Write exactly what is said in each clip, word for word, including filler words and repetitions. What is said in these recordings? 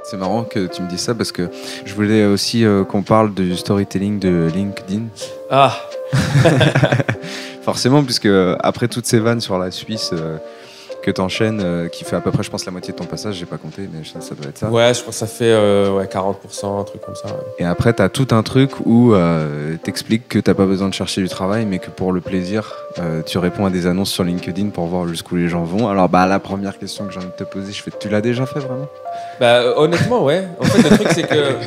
C'est marrant que tu me dises ça parce que je voulais aussi euh, qu'on parle du storytelling de LinkedIn. Ah. Forcément, puisque euh, après toutes ces vannes sur la Suisse euh, que t'enchaînes, euh, qui fait à peu près, je pense, la moitié de ton passage, j'ai pas compté, mais ça, ça doit être ça. Ouais, je pense que ça fait euh, ouais, quarante pour cent, un truc comme ça. Ouais. Et après, t'as tout un truc où euh, t'expliques que t'as pas besoin de chercher du travail, mais que pour le plaisir, euh, tu réponds à des annonces sur LinkedIn pour voir jusqu'où les gens vont. Alors, bah, la première question que j'ai envie de te poser, je fais, tu l'as déjà fait vraiment ? Bah, euh, honnêtement, ouais. En fait, le truc, c'est que...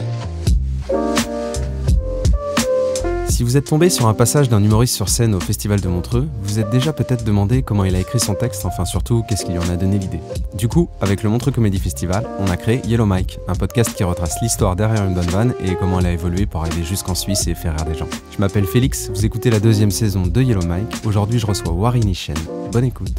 Si vous êtes tombé sur un passage d'un humoriste sur scène au Festival de Montreux, vous êtes déjà peut-être demandé comment il a écrit son texte, enfin surtout, qu'est-ce qui lui en a donné l'idée. Du coup, avec le Montreux Comedy Festival, on a créé Yellow Mike, un podcast qui retrace l'histoire derrière une bonne vanne et comment elle a évolué pour arriver jusqu'en Suisse et faire rire des gens. Je m'appelle Félix, vous écoutez la deuxième saison de Yellow Mike. Aujourd'hui, je reçois Warren Ishen. Bonne écoute.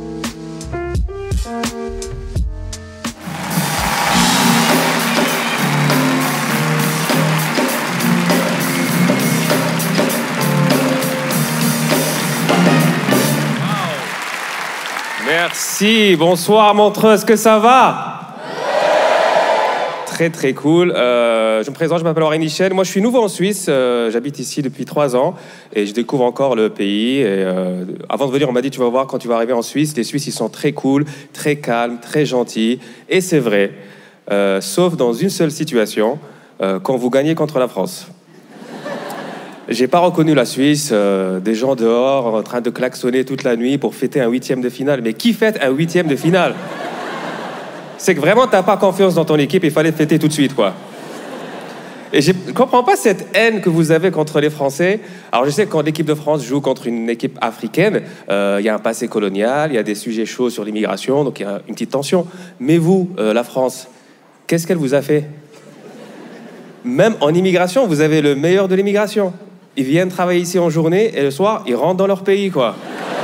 Merci, bonsoir Montreux, est-ce que ça va ? Très très cool. Euh, je me présente, je m'appelle Warren Ishen. Moi je suis nouveau en Suisse, euh, j'habite ici depuis trois ans et je découvre encore le pays. Et, euh, avant de venir, on m'a dit tu vas voir quand tu vas arriver en Suisse, les Suisses ils sont très cool, très calmes, très gentils. Et c'est vrai, euh, sauf dans une seule situation, euh, quand vous gagnez contre la France. J'ai pas reconnu la Suisse, euh, des gens dehors en train de klaxonner toute la nuit pour fêter un huitième de finale. Mais qui fête un huitième de finale ? C'est que vraiment t'as pas confiance dans ton équipe, il fallait fêter tout de suite, quoi. Et je comprends pas cette haine que vous avez contre les Français. Alors je sais que quand l'équipe de France joue contre une équipe africaine, il euh, y a un passé colonial, il y a des sujets chauds sur l'immigration, donc il y a une petite tension. Mais vous, euh, la France, qu'est-ce qu'elle vous a fait ? Même en immigration, vous avez le meilleur de l'immigration. Ils viennent travailler ici en journée et le soir, ils rentrent dans leur pays, quoi.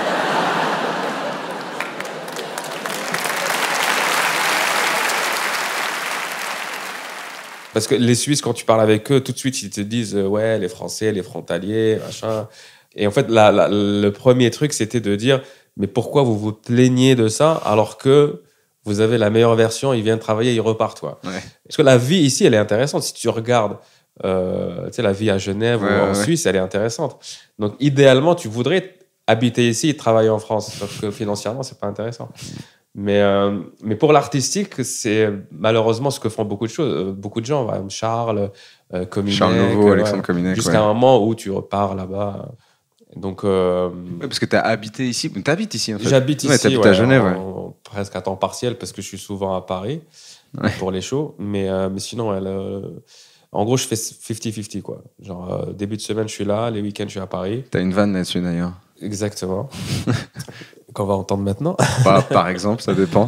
Parce que les Suisses, quand tu parles avec eux, tout de suite, ils te disent euh, « Ouais, les Français, les frontaliers, machin. » Et en fait, la, la, le premier truc, c'était de dire « Mais pourquoi vous vous plaignez de ça alors que vous avez la meilleure version, ils viennent travailler, ils repartent, quoi. » Ouais. Parce que la vie ici, elle est intéressante. Si tu regardes... Euh, tu sais, la vie à Genève ouais, ou en ouais. Suisse, elle est intéressante. Donc, idéalement, tu voudrais habiter ici et travailler en France. Sauf que financièrement, c'est pas intéressant. Mais, euh, mais pour l'artistique, c'est malheureusement ce que font beaucoup de choses. Beaucoup de gens, ouais, Charles, euh, Cominec, Charles Nouveau, ouais, Alexandre Cominec. Jusqu'à ouais. un moment où tu repars là-bas. Donc, euh, ouais, parce que tu as habité ici. Tu habites ici, en fait. J'habite ouais, ici, t'habites ouais, à Genève. en, Ouais. en, presque à temps partiel parce que je suis souvent à Paris ouais. pour les shows. Mais, euh, mais sinon, elle... Euh, en gros, je fais cinquante cinquante, quoi. Genre, euh, début de semaine, je suis là, les week-ends, je suis à Paris. T'as une vanne là-dessus, d'ailleurs. Exactement. Qu'on va entendre maintenant. Bah, par exemple, ça dépend.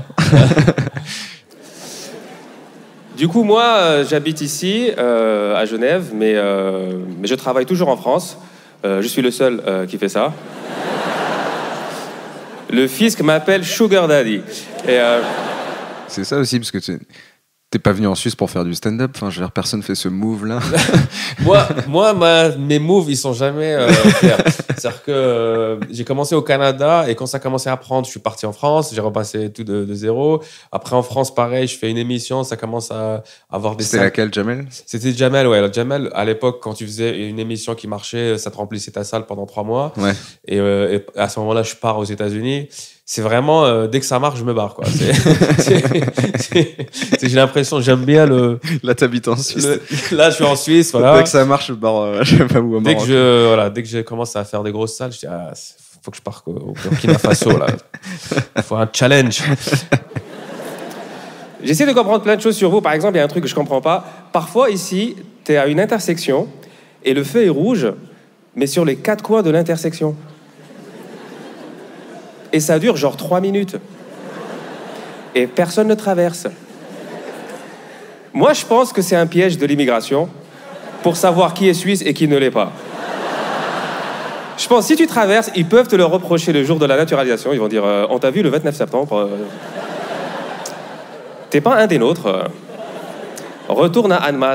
Du coup, moi, euh, j'habite ici, euh, à Genève, mais, euh, mais je travaille toujours en France. Euh, je suis le seul euh, qui fait ça. Le fisc m'appelle Sugar Daddy. Et, euh... C'est ça aussi, parce que tu... T'es pas venu en Suisse pour faire du stand-up, enfin, je veux dire, personne fait ce move-là. moi, moi ma, mes moves, ils sont jamais euh, clairs. C'est-à-dire que euh, j'ai commencé au Canada et quand ça a commencé à prendre, je suis parti en France, j'ai repassé tout de, de zéro. Après, en France, pareil, je fais une émission, ça commence à avoir des... C'était salles. Laquelle, Jamel ? C'était Jamel, ouais. Jamel, à l'époque, quand tu faisais une émission qui marchait, ça te remplissait ta salle pendant trois mois. Ouais. Et, euh, et à ce moment-là, je pars aux États-Unis. C'est vraiment, euh, dès que ça marche, je me barre, quoi. C'est, c'est, c'est, c'est, j'ai l'impression, j'aime bien le... Là, t'habites en Suisse. Le, là, je suis en Suisse, voilà. Dès que ça marche, je barre, euh, je sais pas où. Dès que je, voilà, dès que je commence à faire des grosses salles, je dis, ah, faut que je parte au Burkina Faso, là. Il faut un challenge. J'essaie de comprendre plein de choses sur vous. Par exemple, il y a un truc que je comprends pas. Parfois, ici, t'es à une intersection et le feu est rouge, mais sur les quatre coins de l'intersection. Et ça dure genre trois minutes. Et personne ne traverse. Moi, je pense que c'est un piège de l'immigration pour savoir qui est suisse et qui ne l'est pas. Je pense que si tu traverses, ils peuvent te le reprocher le jour de la naturalisation. Ils vont dire euh, « On t'a vu le vingt-neuf septembre. Euh, t'es pas un des nôtres. Euh, retourne à Annemasse. »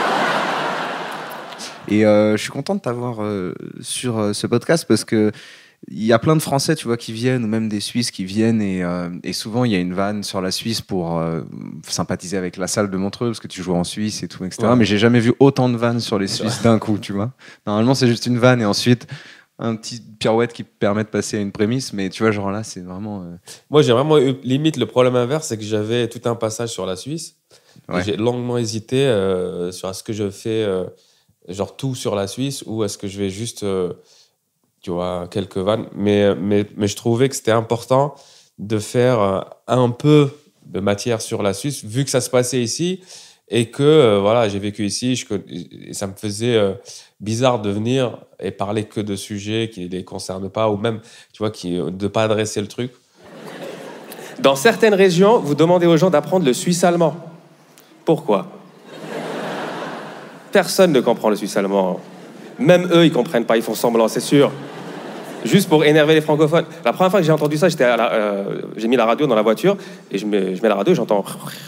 Et euh, je suis content de t'avoir euh, sur euh, ce podcast parce que il y a plein de Français, tu vois, qui viennent, ou même des Suisses qui viennent, et, euh, et souvent il y a une vanne sur la Suisse pour euh, sympathiser avec la salle de Montreux, parce que tu joues en Suisse et tout, et cetera. Ouais. Mais j'ai jamais vu autant de vannes sur les Suisses d'un coup, tu vois. Normalement, c'est juste une vanne, et ensuite un petit pirouette qui permet de passer à une prémisse, mais tu vois, genre là, c'est vraiment... Euh... Moi, j'ai vraiment eu, limite, le problème inverse, c'est que j'avais tout un passage sur la Suisse. Ouais. J'ai longuement hésité euh, sur est-ce que je fais euh, genre tout sur la Suisse, ou est-ce que je vais juste... Euh, tu vois, quelques vannes, mais, mais, mais je trouvais que c'était important de faire un peu de matière sur la Suisse, vu que ça se passait ici, et que euh, voilà, j'ai vécu ici, je, et ça me faisait euh, bizarre de venir et parler que de sujets qui ne les concernent pas, ou même, tu vois, qui, de ne pas adresser le truc. Dans certaines régions, vous demandez aux gens d'apprendre le suisse allemand. Pourquoi? Personne ne comprend le suisse allemand. Même eux, ils ne comprennent pas, ils font semblant, c'est sûr. Juste pour énerver les francophones. La première fois que j'ai entendu ça, j'étais à la, euh, j'ai mis la radio dans la voiture, et je mets, je mets la radio et j'entends...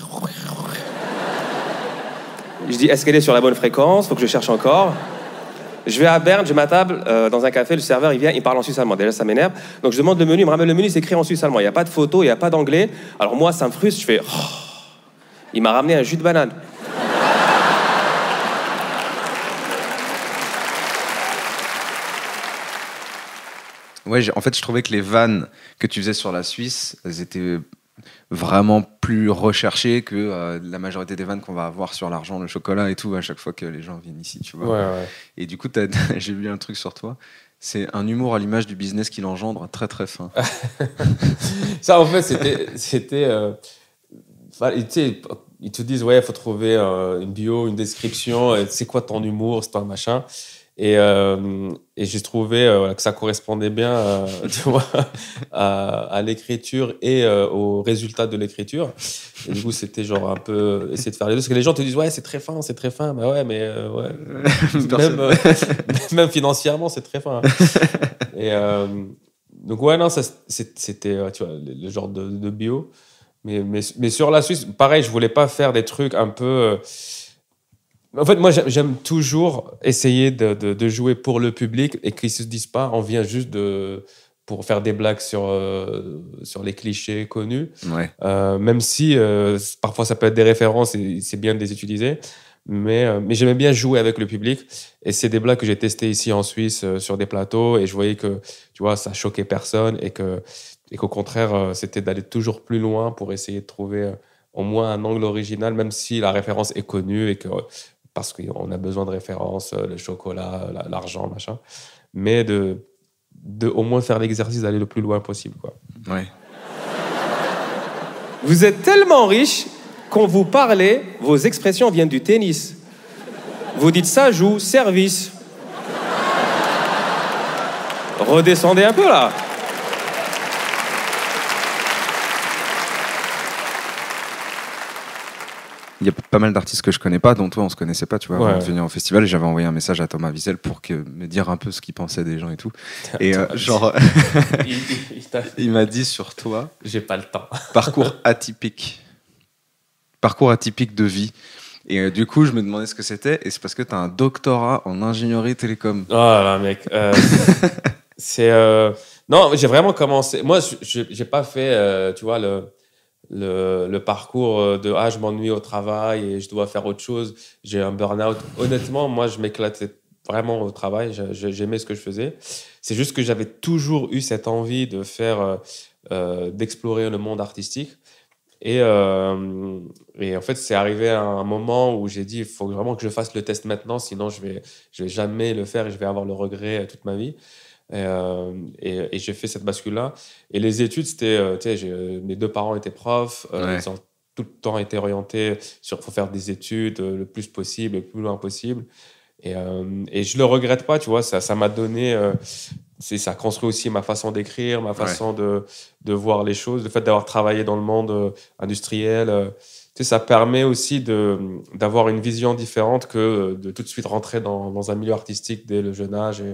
Je dis, est-ce qu'elle est sur la bonne fréquence? Faut que je cherche encore. Je vais à Berne, je m'attable euh, dans un café, le serveur, il vient, il parle en suisse allemand. Déjà, ça m'énerve. Donc je demande le menu, il me ramène le menu, c'est écrit en suisse allemand. Il n'y a pas de photo, il n'y a pas d'anglais. Alors moi, ça me frustre, je fais... Oh. Il m'a ramené un jus de banane. Ouais, en fait, je trouvais que les vannes que tu faisais sur la Suisse, elles étaient vraiment plus recherchées que euh, la majorité des vannes qu'on va avoir sur l'argent, le chocolat et tout, à chaque fois que les gens viennent ici, tu vois. Ouais, ouais. Et du coup, j'ai lu un truc sur toi. C'est un humour à l'image du business qu'il engendre, très très fin. Ça, en fait, c'était... c'était euh... enfin, tu sais, ils te disent, ouais, il faut trouver euh, une bio, une description, c'est quoi ton humour, c'est un machin. Et, euh, et j'ai trouvé euh, que ça correspondait bien euh, tu vois, à, à l'écriture et euh, au résultat de l'écriture. Et du coup, c'était genre un peu essayer de faire les deux. Parce que les gens te disent, ouais, c'est très fin, c'est très fin. Bah ouais, mais euh, ouais. même, euh, même financièrement, c'est très fin. Et euh, donc, ouais, non, ça, c'était tu vois, le genre de, de bio. Mais, mais, mais sur la Suisse, pareil, je voulais pas faire des trucs un peu... Euh, en fait, moi, j'aime toujours essayer de, de, de jouer pour le public et qu'ils ne se disent pas on vient juste de, pour faire des blagues sur, euh, sur les clichés connus. Ouais. Euh, même si euh, parfois ça peut être des références et c'est bien de les utiliser. Mais, euh, mais j'aimais bien jouer avec le public. Et c'est des blagues que j'ai testées ici en Suisse euh, sur des plateaux. Et je voyais que tu vois, ça choquait personne et, que, et qu'au contraire, euh, c'était d'aller toujours plus loin pour essayer de trouver euh, au moins un angle original, même si la référence est connue et que. Parce qu'on a besoin de références, le chocolat, l'argent, machin. Mais de, de au moins faire l'exercice d'aller le plus loin possible, quoi. Ouais. Vous êtes tellement riche, quand vous parlez, vos expressions viennent du tennis. Vous dites ça joue, service. Redescendez un peu, là. Il y a pas mal d'artistes que je connais pas, dont toi on se connaissait pas, tu vois, ouais. avant de venir au festival. Et j'avais envoyé un message à Thomas Wiesel pour que, me dire un peu ce qu'il pensait des gens et tout. Et euh, genre, il, il, il, il m'a dit sur toi, j'ai pas le temps. Parcours atypique, parcours atypique de vie. Et euh, du coup, je me demandais ce que c'était. Et c'est parce que tu as un doctorat en ingénierie télécom. Oh là, mec. Euh, c'est euh... non, j'ai vraiment commencé. Moi, je j'ai pas fait, euh, tu vois le. Le, le parcours de ah je m'ennuie au travail et je dois faire autre chose, j'ai un burn-out. Honnêtement, moi je m'éclatais vraiment au travail, j'aimais ce que je faisais. C'est juste que j'avais toujours eu cette envie de faire euh, d'explorer le monde artistique et, euh, et en fait c'est arrivé à un moment où j'ai dit il faut vraiment que je fasse le test maintenant, sinon je vais, je vais jamais le faire et je vais avoir le regret toute ma vie. Et, euh, et, et j'ai fait cette bascule-là. Et les études, c'était, euh, tu sais, mes deux parents étaient profs, euh, ouais. Ils ont tout le temps été orientés sur faut faire des études euh, le plus possible, le plus loin possible. Et, euh, et je le regrette pas, tu vois, ça, ça m'a donné, euh, c'est, ça a construit aussi ma façon d'écrire, ma façon ouais. de, de voir les choses, le fait d'avoir travaillé dans le monde euh, industriel. Euh, tu sais, ça permet aussi de, d'avoir une vision différente que de tout de suite rentrer dans, dans un milieu artistique dès le jeune âge et,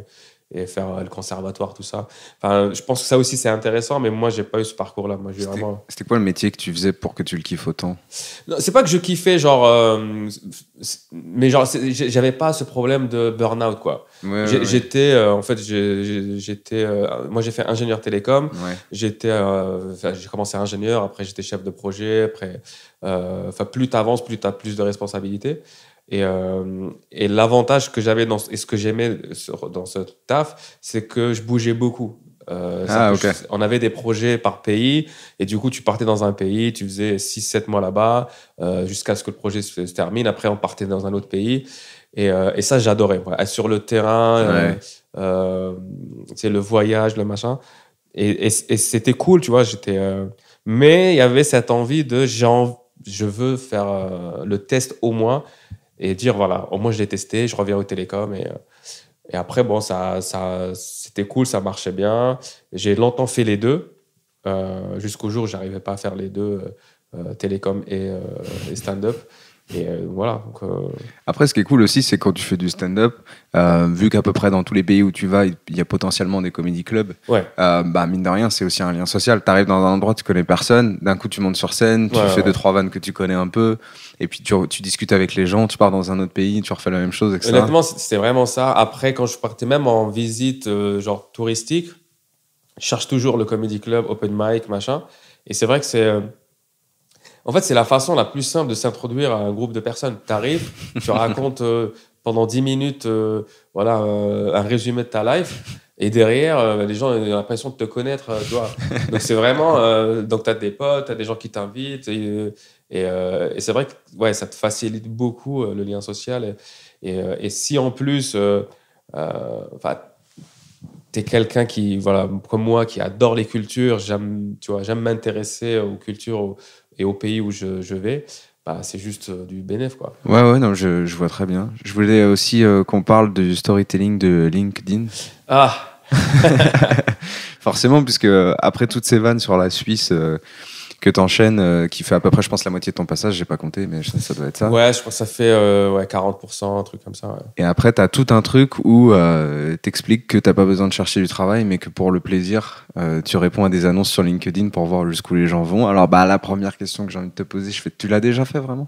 et faire euh, le conservatoire, tout ça. Enfin, je pense que ça aussi, c'est intéressant, mais moi, j'ai pas eu ce parcours-là. Moi, j'ai C'était vraiment... c'était quoi le métier que tu faisais pour que tu le kiffes autant? Non, c'est pas que je kiffais, genre... euh, c'est- mais genre, c'est- j'ai- j'avais pas ce problème de burn-out, quoi. Ouais, J'ai- ouais, J'étais... euh, en fait, j'ai- j'ai- j'étais... euh, moi, j'ai fait ingénieur télécom. ouais. J'étais... euh, enfin, j'ai commencé ingénieur, après, j'étais chef de projet. Après... euh, Enfin, plus t'avances, plus t'as plus de responsabilités. Et, euh, et l'avantage que j'avais dans, et ce que j'aimais sur- dans ce taf, c'est que je bougeais beaucoup. Euh, ça Ah, peut- ok. On avait des projets par pays, et du coup, tu partais dans un pays, tu faisais six sept mois là-bas, euh, jusqu'à ce que le projet se, se termine. Après, on partait dans un autre pays. Et, euh, et ça, j'adorais. Voilà. Être sur le terrain, euh, Ouais. euh, tu sais, le voyage, le machin. Et, et, et c'était cool, tu vois. J'étais, euh, mais il y avait cette envie de j'ai env- je veux faire euh, le test au moins et dire voilà, au moins je l'ai testé, je reviens au télécom. Et, euh, et après, bon, ça, ça, c'était cool, ça marchait bien. J'ai longtemps fait les deux, euh, jusqu'au jour où j'arrivais pas à faire les deux, euh, euh, télécom et, euh, et stand-up. Et euh, voilà. Donc, euh, Après, ce qui est cool aussi, c'est quand tu fais du stand-up, euh, vu qu'à peu près dans tous les pays où tu vas, il y a potentiellement des comedy clubs, ouais. euh, bah, mine de rien, c'est aussi un lien social. Tu arrives dans un endroit, tu connais personne, d'un coup tu montes sur scène, tu Ouais, fais ouais. deux, trois vannes que tu connais un peu, et puis tu, tu discutes avec les gens, tu pars dans un autre pays, tu refais la même chose, et cetera. Honnêtement, c- c'était vraiment ça. Après, quand je partais même en visite, euh, genre touristique, je cherche toujours le comedy club, open mic, machin. Et c'est vrai que c'est... euh, En fait, c'est la façon la plus simple de s'introduire à un groupe de personnes. Tu arrives, tu racontes euh, pendant dix minutes euh, voilà, euh, un résumé de ta life. Et derrière, euh, les gens ont l'impression de te connaître. euh, tu vois. Donc, c'est vraiment... euh, donc, tu as des potes, tu as des gens qui t'invitent. Et, euh, et, euh, et c'est vrai que ouais, ça te facilite beaucoup euh, le lien social. Et, et, euh, et si en plus... euh, euh, enfin, t'es quelqu'un qui, voilà, comme moi, qui adore les cultures, j'aime, tu vois, j'aime m'intéresser aux cultures au- et aux pays où je, je vais, bah, c'est juste euh, du bénéf, quoi. Ouais, ouais, non, je, je vois très bien. Je voulais aussi euh, qu'on parle du storytelling de LinkedIn. Ah, Forcément, puisque euh, après toutes ces vannes sur la Suisse euh, que t'enchaînes, euh, qui fait à peu près, je pense, la moitié de ton passage, j'ai pas compté, mais ça, ça doit être ça. ouais, je pense que ça fait euh, ouais, quarante pour cent, un truc comme ça. Ouais. Et après, t'as tout un truc où euh, t'expliques que t'as pas besoin de chercher du travail, mais que pour le plaisir, euh, tu réponds à des annonces sur LinkedIn pour voir jusqu'où les gens vont. Alors, bah, la première question que j'ai envie de te poser, je fais, tu l'as déjà fait vraiment?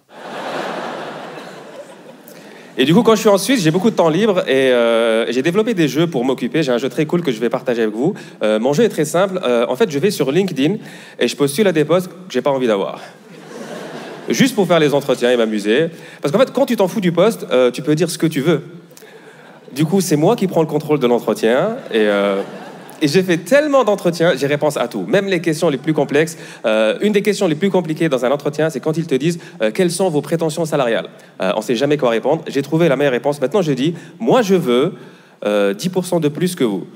Et du coup, quand je suis en Suisse, j'ai beaucoup de temps libre et euh, j'ai développé des jeux pour m'occuper. J'ai un jeu très cool que je vais partager avec vous. Euh, mon jeu est très simple. Euh, en fait, je vais sur LinkedIn et je postule à des postes que j'ai pas envie d'avoir. Juste pour faire les entretiens et m'amuser. Parce qu'en fait, quand tu t'en fous du poste, euh, tu peux dire ce que tu veux. Du coup, c'est moi qui prends le contrôle de l'entretien et... Euh, Et j'ai fait tellement d'entretiens, j'ai réponse à tout, même les questions les plus complexes. Euh, une des questions les plus compliquées dans un entretien, c'est quand ils te disent euh, quelles sont vos prétentions salariales. Euh, on ne sait jamais quoi répondre. J'ai trouvé la meilleure réponse. Maintenant, je dis, moi, je veux euh, dix pour cent de plus que vous.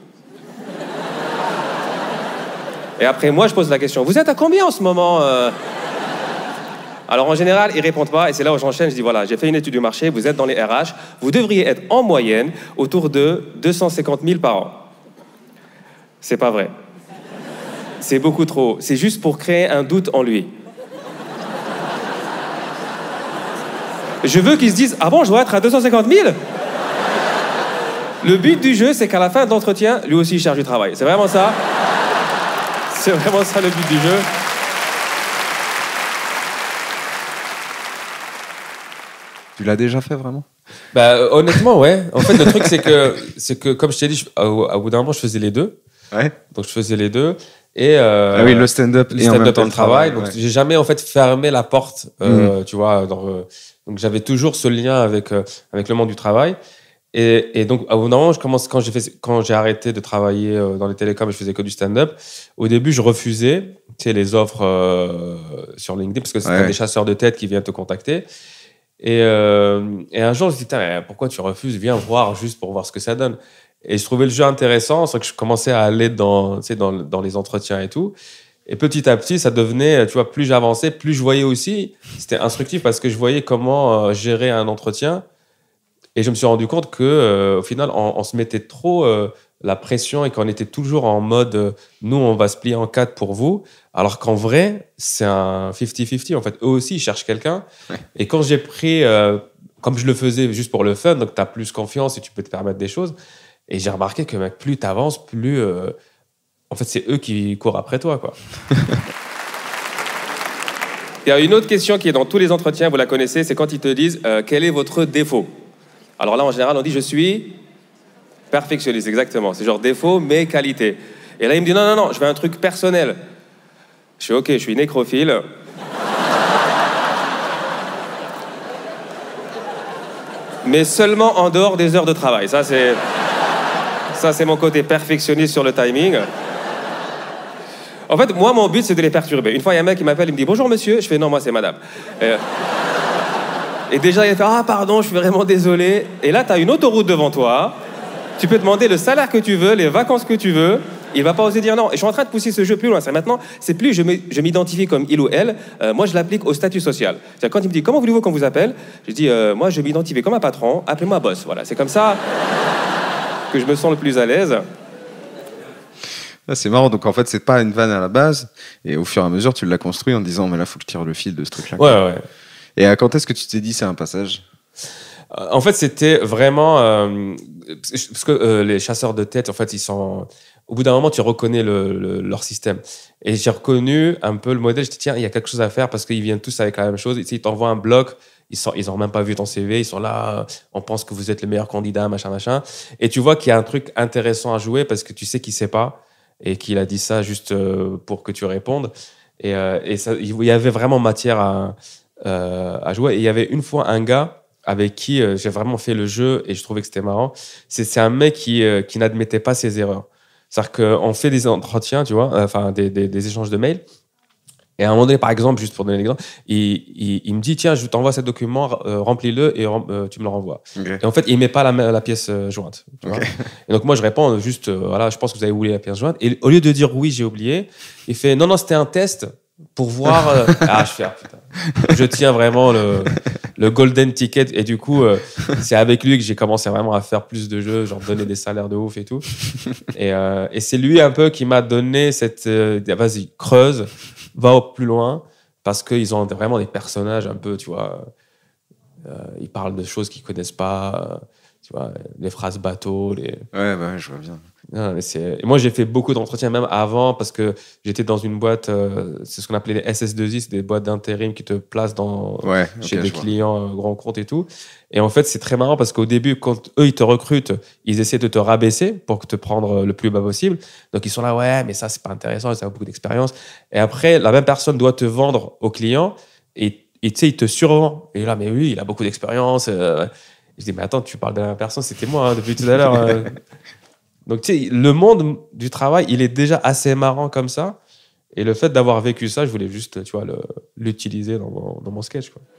Et après, moi, je pose la question, vous êtes à combien en ce moment euh Alors, en général, ils répondent pas, et c'est là où j'enchaîne. Je dis, voilà, j'ai fait une étude du marché, vous êtes dans les R H, vous devriez être en moyenne autour de deux cent cinquante mille par an. C'est pas vrai. C'est beaucoup trop. C'est juste pour créer un doute en lui. Je veux qu'il se dise « Ah bon, je dois être à deux cent cinquante mille ?» Le but du jeu, c'est qu'à la fin de l'entretien, lui aussi, il cherche du travail. C'est vraiment ça. C'est vraiment ça le but du jeu. Tu l'as déjà fait vraiment? Bah, euh, honnêtement, ouais. En fait, le truc, c'est que, c'est que, comme je t'ai dit, je- au, au bout d'un moment, je faisais les deux. Ouais. Donc, je faisais les deux. Et, euh, Ah oui, le stand-up le et en même stand-up temps et le travail. Donc, ouais. j'ai jamais, en fait, fermé la porte, euh, tu vois. Dans, euh, donc, j'avais toujours ce lien avec, euh, avec le monde du travail. Et, et donc, au bout d'un moment, je commence, quand j'ai fait, quand j'ai arrêté de travailler euh, dans les télécoms et je faisais que du stand-up, au début, je refusais, tu sais, les offres euh, sur LinkedIn parce que c'était Ouais. des chasseurs de tête qui viennent te contacter. Et, euh, et un jour, je me suis dit, putain, mais pourquoi tu refuses? Viens voir juste pour voir ce que ça donne. Et je trouvais le jeu intéressant, c'est que je commençais à aller dans, tu sais, dans, dans les entretiens et tout. Et petit à petit, ça devenait, tu vois, plus j'avançais, plus je voyais aussi, c'était instructif parce que je voyais comment euh, gérer un entretien. Et je me suis rendu compte que, euh, au final, on, on se mettait trop euh, la pression et qu'on était toujours en mode, euh, nous, on va se plier en quatre pour vous. Alors qu'en vrai, c'est un cinquante cinquante. En fait, eux aussi, ils cherchent quelqu'un. Ouais. Et quand j'ai pris, euh, comme je le faisais juste pour le fun, donc tu as plus confiance et tu peux te permettre des choses. Et j'ai remarqué que mec, plus tu avances, plus... Euh, en fait, c'est eux qui courent après toi, quoi. Il y a une autre question qui est dans tous les entretiens, vous la connaissez, c'est quand ils te disent euh, quel est votre défaut. Alors là, en général, on dit je suis perfectionniste, exactement. C'est genre défaut, mais qualité. Et là, il me dit non, non, non, je veux un truc personnel. Je suis ok, je suis nécrophile. Mais seulement en dehors des heures de travail. Ça, c'est, ça, c'est mon côté perfectionniste sur le timing. En fait, moi, mon but, c'est de les perturber. Une fois, il y a un mec qui m'appelle, il me dit « Bonjour, monsieur ». Je fais « Non, moi, c'est madame ». Et, et déjà, il fait « Ah, pardon, je suis vraiment désolé ». Et là, tu as une autoroute devant toi. Tu peux demander le salaire que tu veux, les vacances que tu veux. Il va pas oser dire non. Et je suis en train de pousser ce jeu plus loin. C'est maintenant, c'est plus je m'identifie comme il ou elle. Euh, moi, je l'applique au statut social. C'est-à-dire, quand il me dit « Comment voulez-vous qu'on vous appelle ?» Je dis euh, « Moi, je m'identifie comme un patron. Appelez-moi boss ». Voilà, c'est comme ça que je me sens le plus à l'aise. Ah, c'est marrant, donc en fait c'est pas une vanne à la base, et au fur et à mesure tu l'as construit en disant mais là faut que je tire le fil de ce truc là. Ouais, ouais. Et à quand est-ce que tu t'es dit c'est un passage? euh, En fait c'était vraiment euh, parce que euh, les chasseurs de tête en fait ils sont au bout d'un moment tu reconnais le, le, leur système, et j'ai reconnu un peu le modèle. Je dis tiens il y a quelque chose à faire parce qu'ils viennent tous avec la même chose. Ils t'envoient un bloc. Ils sont, ils ont même pas vu ton C V, ils sont là, on pense que vous êtes le meilleur candidat, machin, machin. Et tu vois qu'il y a un truc intéressant à jouer parce que tu sais qu'il sait pas et qu'il a dit ça juste pour que tu répondes. Et, euh, et ça, il y avait vraiment matière à, euh, à jouer. Et il y avait une fois un gars avec qui euh, j'ai vraiment fait le jeu et je trouvais que c'était marrant. C'est, c'est un mec qui, euh, qui n'admettait pas ses erreurs. C'est-à-dire qu'on fait des entretiens, tu vois, enfin des, des, des échanges de mails. Et à un moment donné, par exemple, juste pour donner l'exemple, il, il, il me dit, tiens, je t'envoie ce document, euh, remplis-le et euh, tu me le renvoies. Okay. Et en fait, il ne met pas la, la pièce euh, jointe. Tu okay. vois. Et donc, moi, je réponds juste, euh, voilà, je pense que vous avez oublié la pièce jointe. Et au lieu de dire oui, j'ai oublié, il fait, non, non, c'était un test pour voir... Euh... Ah, je fais, ah, putain. Je tiens vraiment le, le golden ticket. Et du coup, euh, c'est avec lui que j'ai commencé vraiment à faire plus de jeux, genre donner des salaires de ouf et tout. Et, euh, et c'est lui un peu qui m'a donné cette... Euh, vas-y, creuse. Va au plus loin, parce qu'ils ont vraiment des personnages un peu, tu vois, euh, ils parlent de choses qu'ils connaissent pas, euh, tu vois, les phrases bateau, les... Ouais, bah, je vois bien. Non, mais c'est... Et moi, j'ai fait beaucoup d'entretiens, même avant, parce que j'étais dans une boîte, euh, c'est ce qu'on appelait les S S deux I, c'est des boîtes d'intérim qui te placent dans... ouais, chez okay, des clients euh, grands comptes et tout. Et en fait, c'est très marrant parce qu'au début, quand eux, ils te recrutent, ils essaient de te rabaisser pour te prendre le plus bas possible. Donc, ils sont là, ouais, mais ça, c'est pas intéressant, ça a beaucoup d'expérience. Et après, la même personne doit te vendre au client et tu sais, il te survend. Et là, mais oui, il a beaucoup d'expérience. Euh... Je dis, mais attends, tu parles de la même personne, c'était moi hein, depuis tout à l'heure. euh... Donc, tu sais, le monde du travail, il est déjà assez marrant comme ça. Et le fait d'avoir vécu ça, je voulais juste, tu vois, le, l'utiliser dans mon, dans mon sketch, quoi.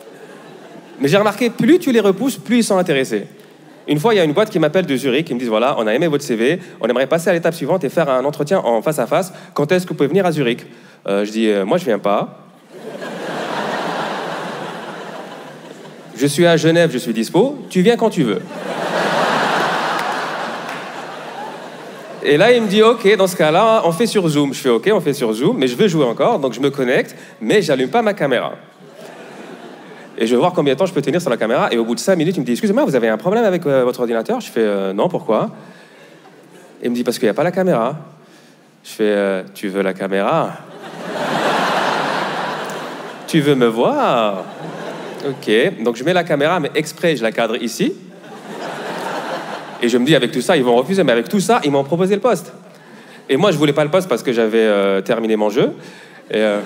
Mais j'ai remarqué, plus tu les repousses, plus ils sont intéressés. Une fois, il y a une boîte qui m'appelle de Zurich, qui me disent, voilà, on a aimé votre C V, on aimerait passer à l'étape suivante et faire un entretien en face à face. Quand est-ce que vous pouvez venir à Zurich? euh, Je dis, euh, moi, je viens pas. Je suis à Genève, je suis dispo. Tu viens quand tu veux. Et là, il me dit, OK, dans ce cas-là, on fait sur Zoom. Je fais OK, on fait sur Zoom, mais je veux jouer encore, donc je me connecte, mais j'allume pas ma caméra. Et je veux voir combien de temps je peux tenir sur la caméra. Et au bout de cinq minutes, il me dit, excusez-moi, vous avez un problème avec euh, votre ordinateur? Je fais, euh, non, pourquoi? Il me dit, parce qu'il n'y a pas la caméra. Je fais, euh, tu veux la caméra? Tu veux me voir? OK, donc je mets la caméra, mais exprès, je la cadre ici. Et je me dis, avec tout ça, ils vont refuser. Mais avec tout ça, ils m'ont proposé le poste. Et moi, je voulais pas le poste parce que j'avais euh, terminé mon jeu. Et... Euh...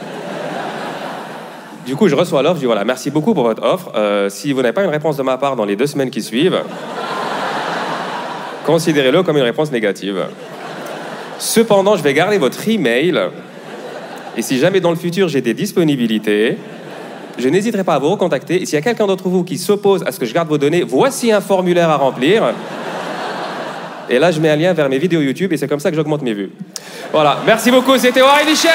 Du coup, je reçois l'offre, je dis voilà, merci beaucoup pour votre offre. Euh, si vous n'avez pas une réponse de ma part dans les deux semaines qui suivent, considérez-le comme une réponse négative. Cependant, je vais garder votre email. Et si jamais dans le futur j'ai des disponibilités, je n'hésiterai pas à vous recontacter. Et s'il y a quelqu'un d'entre vous qui s'oppose à ce que je garde vos données, voici un formulaire à remplir. Et là, je mets un lien vers mes vidéos YouTube et c'est comme ça que j'augmente mes vues. Voilà, merci beaucoup, c'était Warren Michel.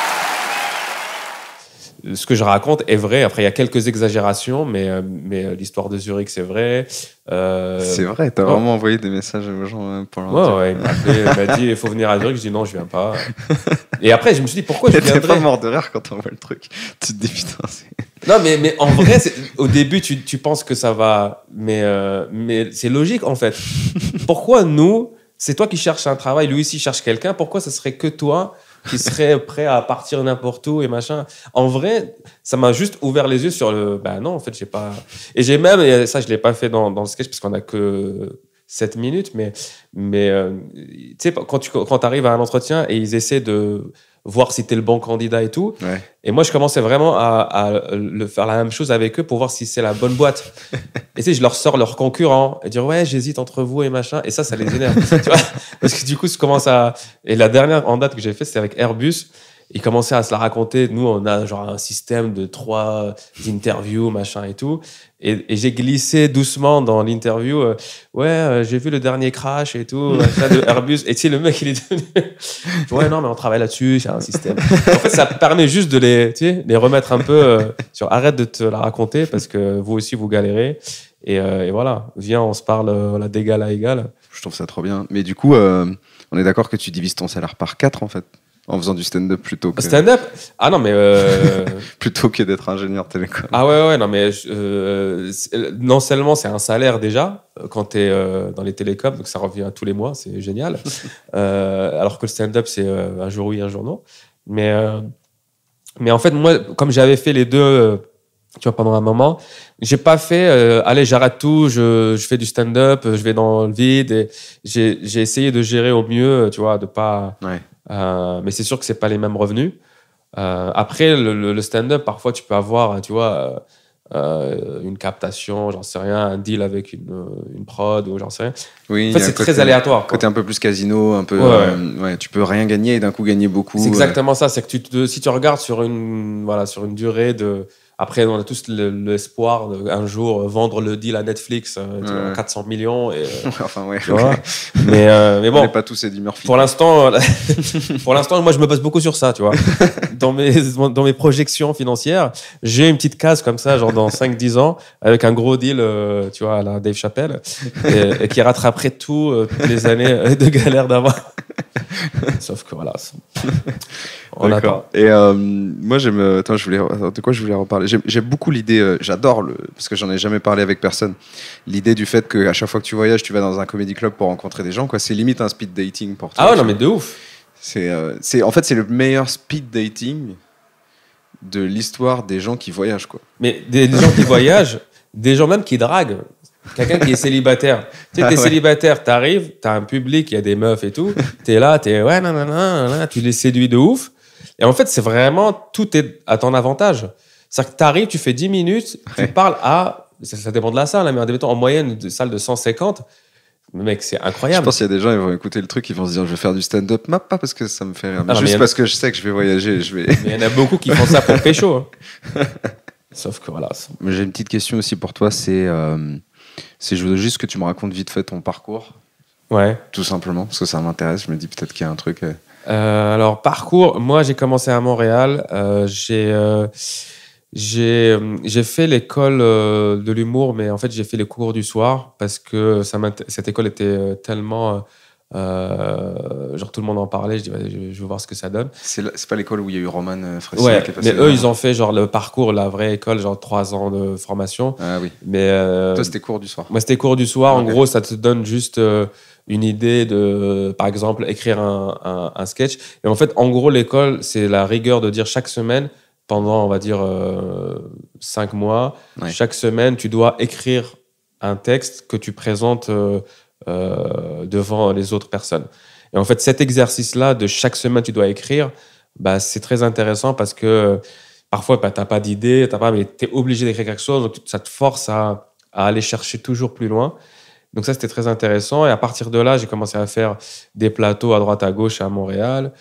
Ce que je raconte est vrai. Après, il y a quelques exagérations, mais, mais l'histoire de Zurich, c'est vrai. Euh... C'est vrai, t'as oh. vraiment envoyé des messages aux gens pour leur ouais, dire. Ouais, il m'a, appelé, il m'a dit, il faut venir à Zurich. Je dis non, je viens pas. Et après, je me suis dit, pourquoi je viendrais? T'es pas mort de rire quand t'envoies le truc. Tu te dis, putain, c'est... Non, mais, mais en vrai, c'est, au début, tu, tu penses que ça va... Mais, euh, mais c'est logique, en fait. pourquoi nous, c'est toi qui cherches un travail, lui aussi cherche quelqu'un, pourquoi ce serait que toi qui serait prêt à partir n'importe où et machin. En vrai, ça m'a juste ouvert les yeux sur le... Ben non, en fait, j'ai pas... Et j'ai même... Et ça, je l'ai pas fait dans, dans le sketch parce qu'on a que sept minutes, mais, mais euh, tu sais, quand tu quand arrives à un entretien et ils essaient de voir si t'es le bon candidat et tout, Ouais. et moi, je commençais vraiment à, à le faire la même chose avec eux pour voir si c'est la bonne boîte. Et tu sais, je leur sors leurs concurrents et dire ouais, j'hésite entre vous et machin. Et ça, ça les énerve. Tu vois, parce que du coup, je commence à... Et la dernière en date que j'ai fait, c'était avec Airbus. Ils commençaient à se la raconter. Nous, on a genre un système de trois interviews, machin et tout. Et, et j'ai glissé doucement dans l'interview. Euh, ouais, euh, j'ai vu le dernier crash et tout, machin de Airbus. Et tu sais, le mec, il est devenu... ouais, non, mais on travaille là-dessus, c'est un système. En fait, ça permet juste de les, tu sais, les remettre un peu euh, sur arrête de te la raconter parce que vous aussi, vous galérez. Et, euh, et voilà, viens, on se parle euh, voilà, d'égal à égal. Je trouve ça trop bien. Mais du coup, euh, on est d'accord que tu divises ton salaire par quatre en fait, en faisant du stand-up plutôt que... Stand-up ? Ah non, mais... Euh... plutôt que d'être ingénieur télécom. Ah ouais, ouais, non, mais euh, non seulement c'est un salaire déjà, quand tu es euh, dans les télécoms, donc ça revient tous les mois, c'est génial. euh, alors que le stand-up, c'est euh, un jour oui, un jour non. Mais, euh, mais en fait, moi, comme j'avais fait les deux, euh, tu vois, pendant un moment, j'ai pas fait, euh, allez, j'arrête tout, je, je fais du stand-up, je vais dans le vide. Et j'ai, j'ai essayé de gérer au mieux, tu vois, de pas... Ouais. Euh, mais c'est sûr que c'est pas les mêmes revenus. Euh, après, le, le, le stand-up, parfois, tu peux avoir, tu vois, euh, une captation, j'en sais rien, un deal avec une, une prod ou j'en sais rien. Oui, en fait, c'est côté, très aléatoire. Côté un peu plus casino, un peu, ouais, euh, ouais, tu peux rien gagner et d'un coup gagner beaucoup. C'est exactement euh... ça. C'est que tu te, si tu regardes sur une, voilà, sur une durée de... Après, on a tous le, l'espoir d'un jour vendre le deal à Netflix, euh, tu ouais. vois, quatre cents millions. Et, euh, enfin, ouais. Tu vois mais, euh, mais bon. On n'est pas tous Eddie Murphy. Pour l'instant, pour l'instant, moi, je me base beaucoup sur ça, tu vois. Dans mes, dans mes projections financières, j'ai une petite case comme ça, genre dans cinq dix ans, avec un gros deal, euh, tu vois, à la Dave Chappelle, et, et qui rattraperait tout, euh, toutes les années de galère d'avant. Sauf que voilà. On D'accord. Attend. Et euh, moi, j'aime. Attends, je voulais. De quoi je voulais reparler. J'aime, j'aime beaucoup l'idée. Euh, j'adore le. Parce que j'en ai jamais parlé avec personne. L'idée du fait qu'à chaque fois que tu voyages, tu vas dans un comedy club pour rencontrer des gens. Quoi. C'est limite un speed dating pour toi. Ah ouais, non, mais de ouf. C'est, euh, c'est. En fait, c'est le meilleur speed dating de l'histoire des gens qui voyagent, quoi. Mais des, des gens qui voyagent, des gens même qui draguent. Quelqu'un qui est célibataire. Tu sais, ah t'es ouais. célibataire, t'arrives, t'as un public, il y a des meufs et tout. T'es là, t'es ouais, non, non, non, non, tu les séduis de ouf. Et en fait, c'est vraiment, tout est à ton avantage. C'est-à-dire que t'arrives, tu fais dix minutes, tu ouais. parles à, ça, ça dépend de la salle, hein, mais en moyenne, une salle de cent cinquante. Mais mec, c'est incroyable. Je pense qu'il y a des gens, ils vont écouter le truc, ils vont se dire, je vais faire du stand-up, pas parce que ça me fait rire, mais ah, juste mais parce a... que je sais que je vais voyager. Je vais... Mais il y en a beaucoup qui font ça pour pécho. Hein. Sauf que voilà. Ça... J'ai une petite question aussi pour toi, c'est... Euh... C'est je veux juste que tu me racontes vite fait ton parcours. Ouais. Tout simplement, parce que ça m'intéresse. Je me dis peut-être qu'il y a un truc. Euh... Euh, alors, parcours, moi, j'ai commencé à Montréal. Euh, j'ai, euh, j'ai, j'ai fait l'école euh, de l'humour, mais en fait, j'ai fait les cours du soir parce que ça cette école était tellement. Euh, genre, tout le monde en parlait. Je dis, ouais, je, je veux voir ce que ça donne. C'est, la, c'est pas l'école où il y a eu Roman Fressinet ouais, qui est passé. Mais eux, ils ont fait genre le parcours, la vraie école, genre trois ans de formation. Ah oui. Mais euh, toi, c'était cours du soir. Moi, c'était cours du soir. Okay. En gros, ça te donne juste euh, une idée de, par exemple, écrire un, un, un sketch. Et en fait, en gros, l'école, c'est la rigueur de dire chaque semaine, pendant, on va dire, euh, cinq mois, ouais. chaque semaine, tu dois écrire un texte que tu présentes euh, euh, devant les autres personnes. Et en fait, cet exercice-là, de chaque semaine, tu dois écrire, bah, c'est très intéressant parce que parfois, bah, tu n'as pas d'idée, t'as pas, mais tu es obligé d'écrire quelque chose, donc ça te force à, à aller chercher toujours plus loin. Donc ça, c'était très intéressant. Et à partir de là, j'ai commencé à faire des plateaux à droite, à gauche à Montréal.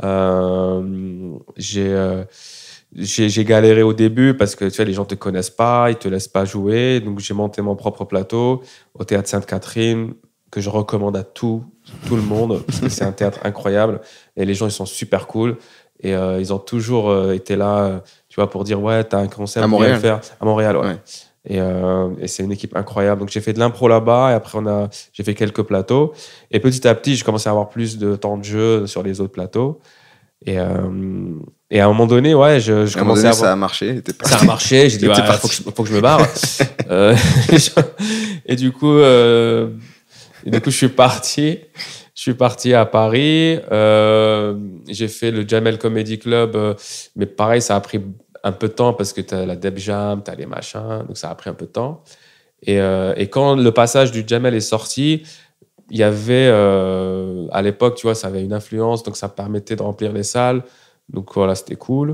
Euh, j'ai, euh, j'ai, j'ai galéré au début parce que tu vois, les gens ne te connaissent pas, ils ne te laissent pas jouer. Donc j'ai monté mon propre plateau au Théâtre Sainte-Catherine, que je recommande à tout, tout le monde, parce que c'est un théâtre incroyable. Et les gens, ils sont super cool. Et euh, ils ont toujours euh, été là, tu vois, pour dire, ouais, t'as un concept à Montréal. À faire. À Montréal, ouais. ouais. Et, euh, et c'est une équipe incroyable. Donc j'ai fait de l'impro là-bas, et après on a, j'ai fait quelques plateaux. Et petit à petit, j'ai commencé à avoir plus de temps de jeu sur les autres plateaux. Et, euh, et à un moment donné, ouais, je, je à commençais donné, à avoir... ça a marché. Ça a marché. J'ai dit, ouais, faut que, je, faut que je me barre. euh, et du coup, euh, Et du coup, je suis parti. Je suis parti à Paris. Euh, j'ai fait le Jamel Comedy Club. Euh, mais pareil, ça a pris un peu de temps parce que tu as la Deb Jam, tu as les machins. Donc, ça a pris un peu de temps. Et, euh, et quand le passage du Jamel est sorti, il y avait, euh, à l'époque, tu vois, ça avait une influence. Donc, ça permettait de remplir les salles. Donc, voilà, c'était cool.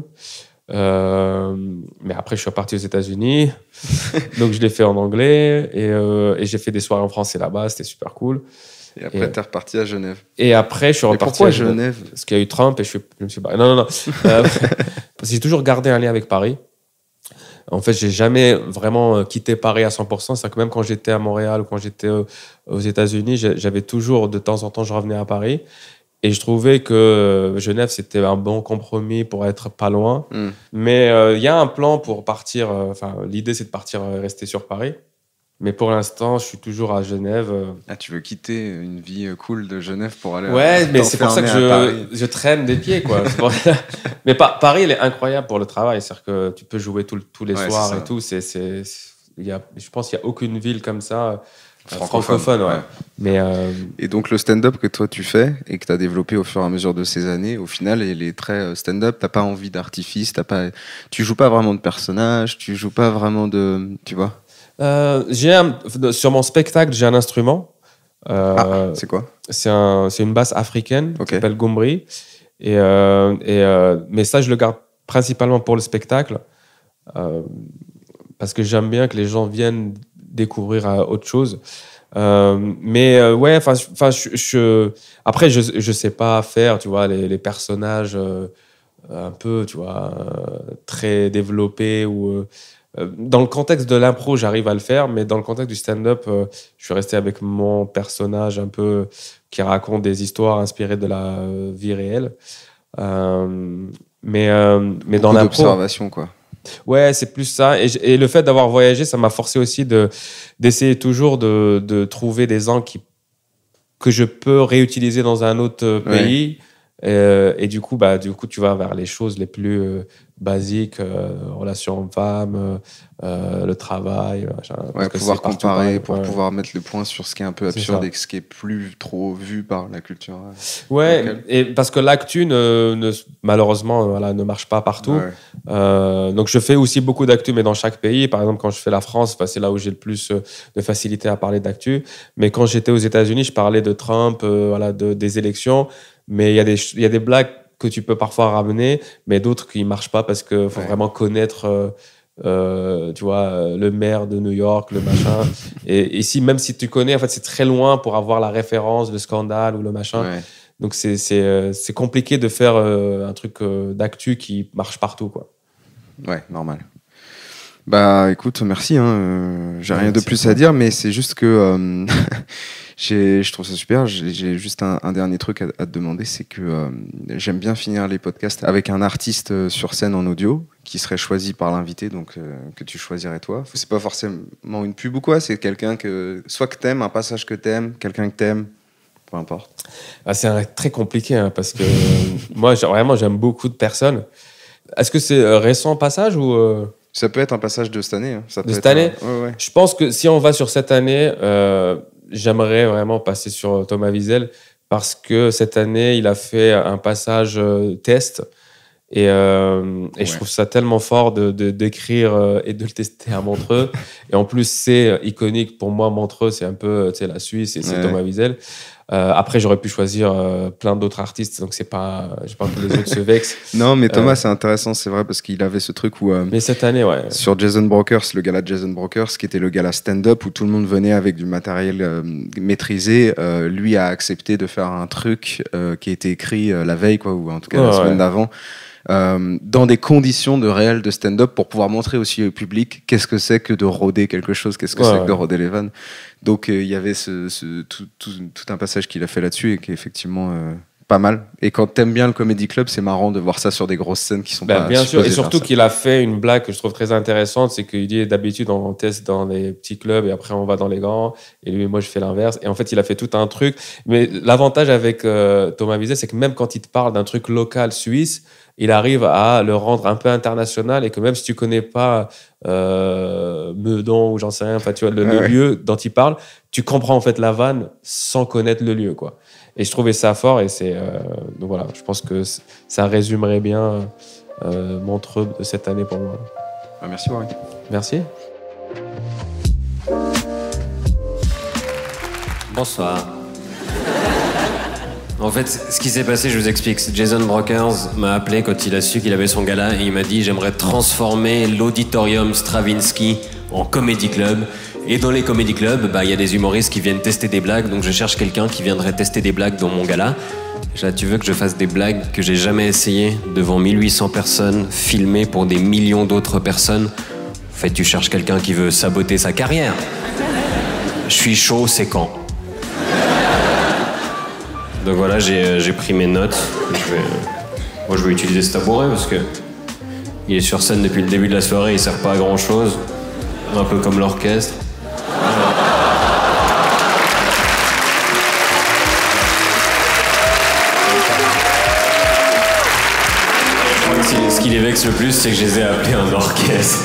Euh, mais après, je suis reparti aux États-Unis. Donc, je l'ai fait en anglais. Et, euh, et j'ai fait des soirées en français là-bas. C'était super cool. Et après, t'es reparti à Genève. Et après, je suis Mais reparti pourquoi à Genève? Parce qu'il y a eu Trump et je, suis, je me suis barré. Non, non, non. euh, parce que j'ai toujours gardé un lien avec Paris. En fait, j'ai jamais vraiment quitté Paris à cent pour cent. C'est-à-dire que même quand j'étais à Montréal ou quand j'étais aux États-Unis, j'avais toujours, de temps en temps, je revenais à Paris. Et je trouvais que Genève, c'était un bon compromis pour être pas loin. Mm. Mais il euh, y a un plan pour partir. Enfin, euh, l'idée, c'est de partir euh, rester sur Paris. Mais pour l'instant, je suis toujours à Genève. Ah, tu veux quitter une vie cool de Genève pour aller Ouais, à, mais c'est pour ça que je, je traîne des pieds, quoi. Pour... mais pa- Paris, il est incroyable pour le travail. C'est-à-dire que tu peux jouer tout, tous les ouais, soirs et tout. C'est, c'est, il y a, je pense qu'il n'y a aucune ville comme ça, francophone. francophone ouais. Ouais. Mais, euh... Et donc, le stand-up que toi, tu fais et que tu as développé au fur et à mesure de ces années, au final, il est très stand-up. Tu n'as pas envie d'artifice. T'as pas... Tu ne joues pas vraiment de personnage. Tu ne joues pas vraiment de... Tu vois Euh, j'ai un, sur mon spectacle, j'ai un instrument. Euh, ah, c'est quoi? C'est, un, c'est une basse africaine okay. qui s'appelle Gombri. Et, euh, et, euh, mais ça, je le garde principalement pour le spectacle. Euh, parce que j'aime bien que les gens viennent découvrir euh, autre chose. Euh, mais euh, ouais, enfin, je, je, après, je je sais pas faire, tu vois, les, les personnages euh, un peu, tu vois, euh, très développés ou euh, dans le contexte de l'impro, j'arrive à le faire, mais dans le contexte du stand-up, euh, je suis resté avec mon personnage un peu qui raconte des histoires inspirées de la euh, vie réelle. Euh, mais euh, mais dans l'impro, d'observation, quoi. Ouais, c'est plus ça. Et, et le fait d'avoir voyagé, ça m'a forcé aussi de d'essayer toujours de, de trouver des angles qui, que je peux réutiliser dans un autre pays. Ouais. Euh, et du coup, bah, du coup, tu vas vers les choses les plus euh, basiques, euh, relations hommes-femmes, euh, le travail. Machin, ouais, pouvoir comparer, pour ouais. pouvoir mettre le point sur ce qui est un peu absurde et ce qui est plus trop vu par la culture. Ouais, locale. Et parce que l'actu, ne, ne, malheureusement, voilà, ne marche pas partout. Ouais. Euh, donc, je fais aussi beaucoup d'actu, mais dans chaque pays. Par exemple, quand je fais la France, c'est là où j'ai le plus de facilité à parler d'actu. Mais quand j'étais aux États-Unis, je parlais de Trump, euh, voilà, de, des élections. Mais il y a des il y a des blagues que tu peux parfois ramener, mais d'autres qui marchent pas parce que faut ouais. vraiment connaître, euh, euh, tu vois, le maire de New York, le machin. Et ici, même si tu connais, en fait, c'est très loin pour avoir la référence, le scandale ou le machin. Ouais. Donc c'est c'est c'est compliqué de faire euh, un truc euh, d'actu qui marche partout, quoi. Ouais, normal. Bah, écoute, merci. Hein. Euh, j'ai ouais, rien de plus cool. à dire, mais c'est juste que. Euh, J'ai, je trouve ça super. J'ai, j'ai juste un, un dernier truc à, à te demander, c'est que euh, j'aime bien finir les podcasts avec un artiste euh, sur scène en audio qui serait choisi par l'invité, donc euh, que tu choisirais toi. C'est pas forcément une pub ou quoi, c'est quelqu'un que soit que t'aimes, un passage que t'aimes, quelqu'un que t'aimes, peu importe. Ah, c'est un, très compliqué hein, parce que moi, vraiment, j'aime beaucoup de personnes. Est-ce que c'est euh, récent passage ou euh... Ça peut être un passage de cette année. Hein. Ça peut de être cette année. Un... Ouais, ouais. Je pense que si on va sur cette année. Euh... J'aimerais vraiment passer sur Thomas Wiesel parce que cette année, il a fait un passage euh, test et, euh, et ouais. je trouve ça tellement fort de, de, d'écrire euh, et de le tester à Montreux. Et en plus, c'est iconique pour moi, Montreux, c'est un peu la Suisse et c'est ouais. Thomas Wiesel. Euh, après, j'aurais pu choisir euh, plein d'autres artistes, donc c'est pas, j'ai pas envie que les autres se vexent. Non, mais Thomas, euh, c'est intéressant, c'est vrai, parce qu'il avait ce truc où. Euh, mais cette année, ouais. Sur Jason Brokers, le gala de Jason Brokers, qui était le gala stand-up où tout le monde venait avec du matériel euh, maîtrisé, euh, lui a accepté de faire un truc euh, qui a été écrit euh, la veille, quoi, ou en tout cas oh, la semaine ouais. d'avant. Euh, dans des conditions de réel de stand-up pour pouvoir montrer aussi au public qu'est-ce que c'est que de rôder quelque chose, qu'est-ce que ouais, c'est ouais. que de rôder les vannes. Donc il euh, y avait ce, ce, tout, tout, tout un passage qu'il a fait là-dessus et qui est effectivement euh, pas mal. Et quand t'aimes bien le Comedy Club, c'est marrant de voir ça sur des grosses scènes qui sont Ben, pas bien sûr, et supposées surtout faire ça. qu'il a fait une blague que je trouve très intéressante, c'est qu'il dit d'habitude on teste dans les petits clubs et après on va dans les grands, et lui moi je fais l'inverse. Et en fait il a fait tout un truc. Mais l'avantage avec euh, Thomas Wiseau, c'est que même quand il te parle d'un truc local suisse, il arrive à le rendre un peu international, et que même si tu connais pas euh, Meudon ou j'en sais rien, enfin tu vois le, le Ouais. lieu dont il parle, tu comprends en fait la vanne sans connaître le lieu, quoi. Et je trouvais ça fort, et c'est euh, donc voilà, je pense que c- ça résumerait bien euh, Montreux de cette année pour moi. Ah, merci Warren. Merci. Bonsoir. En fait, ce qui s'est passé, je vous explique. Jason Brokers m'a appelé quand il a su qu'il avait son gala, et il m'a dit « J'aimerais transformer l'auditorium Stravinsky en comédie club. Et dans les comédie clubs, bah, il y a des humoristes qui viennent tester des blagues, donc je cherche quelqu'un qui viendrait tester des blagues dans mon gala. Là, tu veux que je fasse des blagues que j'ai jamais essayées devant mille huit cents personnes, filmées pour des millions d'autres personnes. En fait, tu cherches quelqu'un qui veut saboter sa carrière. Je suis chaud, c'est quand ?» Donc voilà, j'ai, j'ai pris mes notes. Je vais, moi, je vais utiliser ce tabouret parce que il est sur scène depuis le début de la soirée, il sert pas à grand chose. Un peu comme l'orchestre. Je crois que si- ce qui les vexe le plus, c'est que je les ai appelés un orchestre.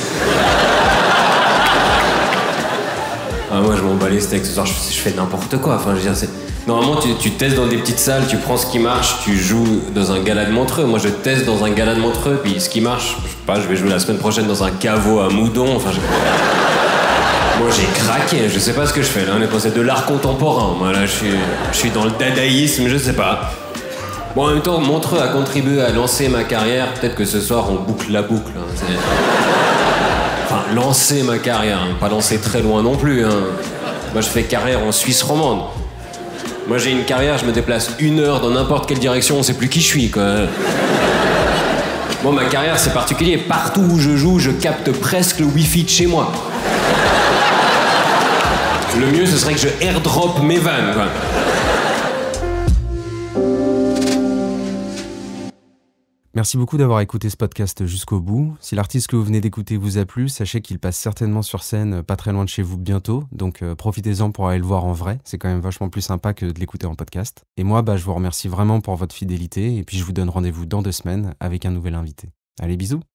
Ah, moi, je m'en bats les steaks ce soir, je, je fais n'importe quoi. Enfin, je veux dire, c'est... Normalement, tu, tu testes dans des petites salles, tu prends ce qui marche, tu joues dans un gala de Montreux. Moi, je teste dans un gala de Montreux, puis ce qui marche, je sais pas, je vais jouer la semaine prochaine dans un caveau à Moudon. Enfin, je... Moi, j'ai craqué, je sais pas ce que je fais là. On est passé de l'art contemporain. Moi, là, je suis, je suis dans le dadaïsme, je sais pas. Bon, en même temps, Montreux a contribué à lancer ma carrière. Peut-être que ce soir, on boucle la boucle. Hein. C'est... Enfin, lancer ma carrière, hein. Pas lancer très loin non plus. Hein. Moi, je fais carrière en Suisse romande. Moi, j'ai une carrière, je me déplace une heure dans n'importe quelle direction, on sait plus qui je suis, quoi. Bon, ma carrière, c'est particulier. Partout où je joue, je capte presque le wifi de chez moi. Le mieux, ce serait que je airdrop mes vannes, quoi. Merci beaucoup d'avoir écouté ce podcast jusqu'au bout. Si l'artiste que vous venez d'écouter vous a plu, sachez qu'il passe certainement sur scène pas très loin de chez vous bientôt, donc euh, profitez-en pour aller le voir en vrai, c'est quand même vachement plus sympa que de l'écouter en podcast. Et moi, bah, je vous remercie vraiment pour votre fidélité, et puis je vous donne rendez-vous dans deux semaines avec un nouvel invité. Allez, bisous!